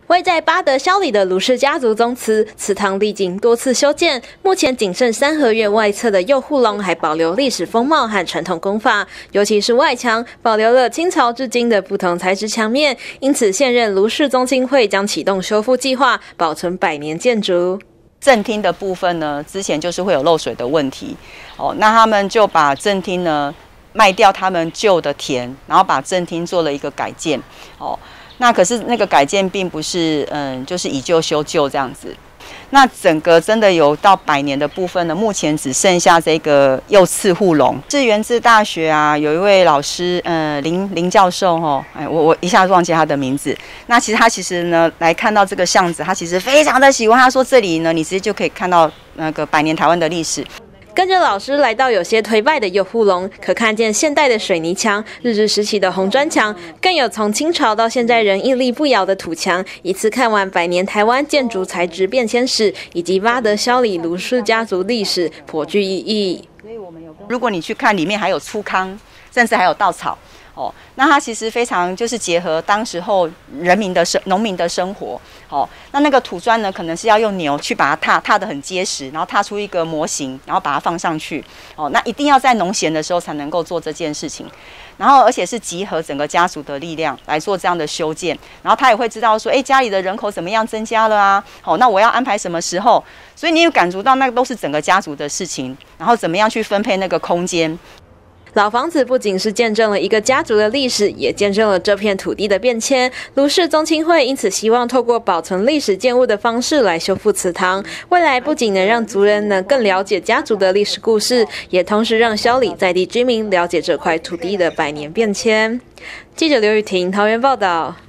位在八德乡里的卢氏家族宗祠，祠堂历经多次修建，目前仅剩三合院外侧的右护龙还保留历史风貌和传统工法，尤其是外墙保留了清朝至今的不同材质墙面，因此现任卢氏宗亲会将启动修复计划，保存百年建筑。 正厅的部分呢，之前就是会有漏水的问题，那他们就把正厅呢卖掉他们旧的田，然后把正厅做了一个改建，那可是那个改建并不是就是以旧修旧这样子。那整个真的有到100年的部分呢，目前只剩下这个右次护龙。是源自大学啊，有一位老师林教授我一下子忘记他的名字。那他其实呢来看到这个巷子，他其实非常的喜欢。他说这里呢，你直接就可以看到那个100年台湾的历史。 跟着老师来到有些颓败的右护龙，可看见现代的水泥墙、日治时期的红砖墙，更有从清朝到现在仍屹立不摇的土墙。一次看完100年台湾建筑材质变迁史，以及八德乡里卢氏家族历史，颇具意义。 如果你去看，里面还有粗糠，甚至还有稻草。那它其实非常就是结合当时候农民的生活。那个土砖呢，可能是要用牛去把它踏得很结实，然后踏出一个模型，然后把它放上去。那一定要在农闲的时候才能够做这件事情。然后而且是集合整个家族的力量来做这样的修建。然后他也会知道说，家里的人口怎么样增加了啊？那我要安排什么时候？所以你有感触到那个都是整个家族的事情，然后怎么样去分配那个空间。 老房子不仅是见证了一个家族的历史，也见证了这片土地的变迁。卢氏宗亲会因此希望透过保存历史建物的方式来修复祠堂，未来不仅能让族人能更了解家族的历史故事，也同时让乡里在地居民了解这块土地的100年变迁。记者刘雨婷桃园报道。